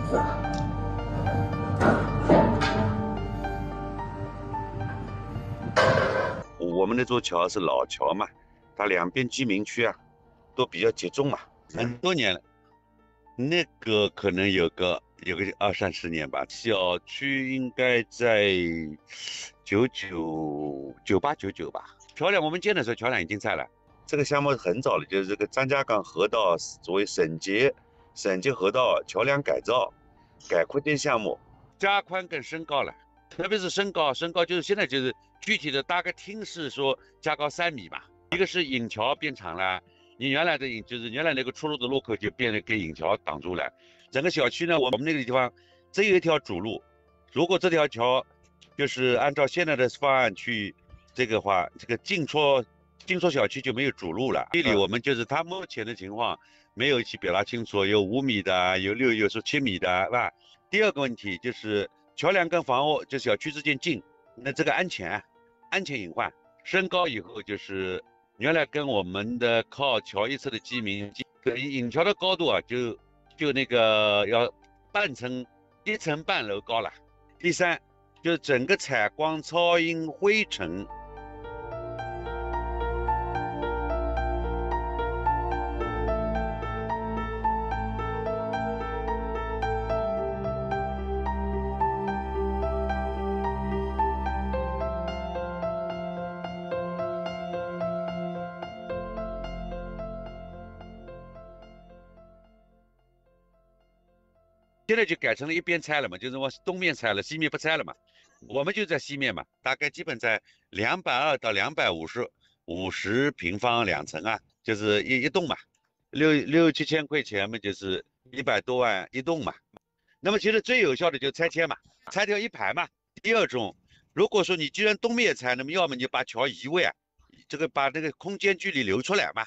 我们那座桥是老桥嘛，它两边居民区啊都比较集中嘛，很多年了。那个可能有个20-30年吧，小区应该在98、99吧。桥梁我们建的时候，桥梁已经在了。这个项目很早了，就是这个张家港河道作为省级河道桥梁改造、改扩建项目，加宽更升高了。特别是升高就是现在就是具体的大概听是说加高3米吧。一个是引桥变长了。你原来的就是原来那个出入的路口就变得给引桥挡住了，整个小区呢，我们那个地方只有一条主路，如果这条桥就是按照现在的方案去这个话，这个进出小区就没有主路了。这里我们就是它目前的情况没有去表达清楚，有5米的，有6，有7米的，是吧？第二个问题就是桥梁跟房屋就小区之间近，那这个安全隐患升高以后就是。原来跟我们的靠桥一侧的居民，引桥的高度啊，就那个要1层半楼高了。第三，就是整个采光、噪音、灰尘。现在就改成了一边拆了嘛，就是往东面拆了，西面不拆了嘛。我们就在西面嘛，大概基本在220到250平方2层啊，就是一栋嘛，6、7千块钱嘛，就是100多万一栋嘛。那么其实最有效的就是拆迁嘛，拆掉一排嘛。第二种，如果说你既然东面也拆，那么要么你把桥移位啊，这个把那个空间距离留出来嘛。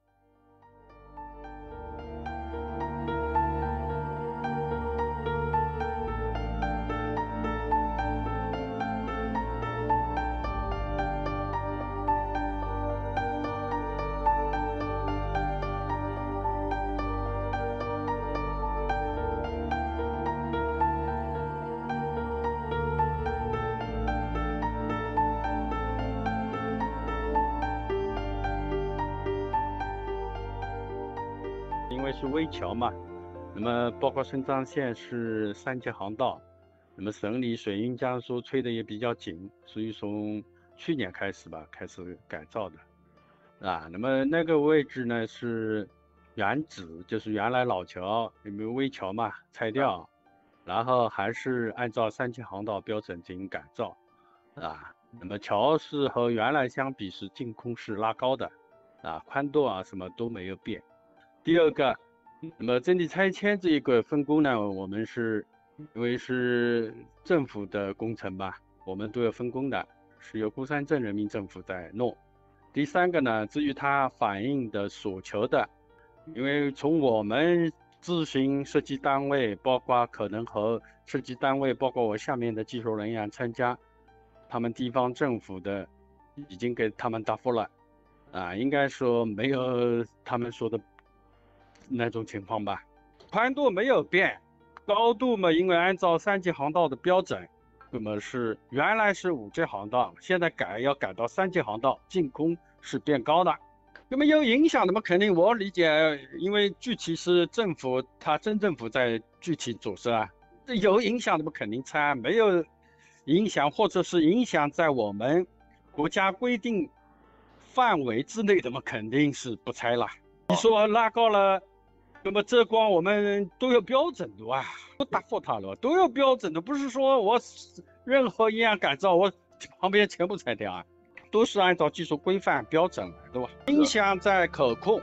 因为是危桥嘛，那么包括肾藏线是3级航道，那么省里水运江疏催的也比较紧，所以从去年开始吧，开始改造的，那么那个位置呢是原址，就是原来老桥，因为危桥嘛拆掉，然后还是按照3级航道标准进行改造，那么桥是和原来相比是净空是拉高的，宽度什么都没有变。第二个，那么整体拆迁这一个分工呢，我们是因为是政府的工程吧，我们都有分工的，是由孤山镇人民政府在弄。第三个呢，至于它反映的所求的，因为从我们咨询设计单位，包括可能和设计单位，包括我下面的技术人员参加，他们地方政府的已经给他们答复了，应该说没有他们说的那种情况吧。宽度没有变，高度嘛，因为按照3级航道的标准，那么是原来是5级航道，现在要改到3级航道，净空是变高的。那么有影响的嘛？肯定我理解，因为具体是政府，镇政府在具体组织有影响的嘛肯定拆，没有影响或者是影响在我们国家规定范围之内的嘛，肯定是不拆了。你说拉高了，那么这光我们都有标准的不答复他了，都有标准的，不是说我任何一样改造我旁边全部拆掉都是按照技术规范标准来的影响在可控。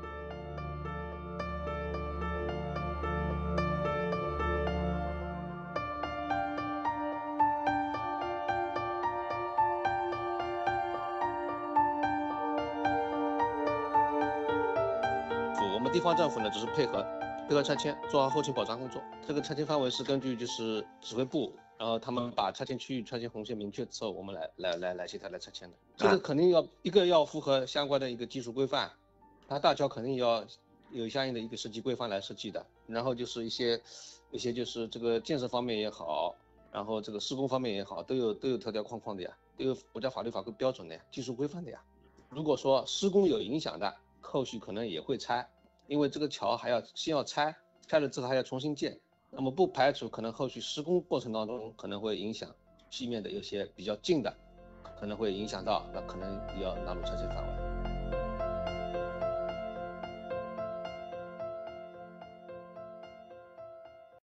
我们地方政府呢，只是配合拆迁，做好后勤保障工作。这个拆迁范围是根据就是指挥部，然后他们把拆迁区域、拆迁红线明确之后，我们来协调来拆迁的。这个肯定要符合相关的一个技术规范，它大桥肯定要有相应的一个设计规范来设计的。 然后就是一些就是这个建设方面也好，然后这个施工方面也好，都有条条框框的呀，都有国家法律法规标准的呀，技术规范的呀。如果说施工有影响的，后续可能也会拆，因为这个桥还要先要拆了之后还要重新建，那么不排除可能后续施工过程当中可能会影响西面的有些比较近的，可能会影响到，那可能也要纳入拆迁范围。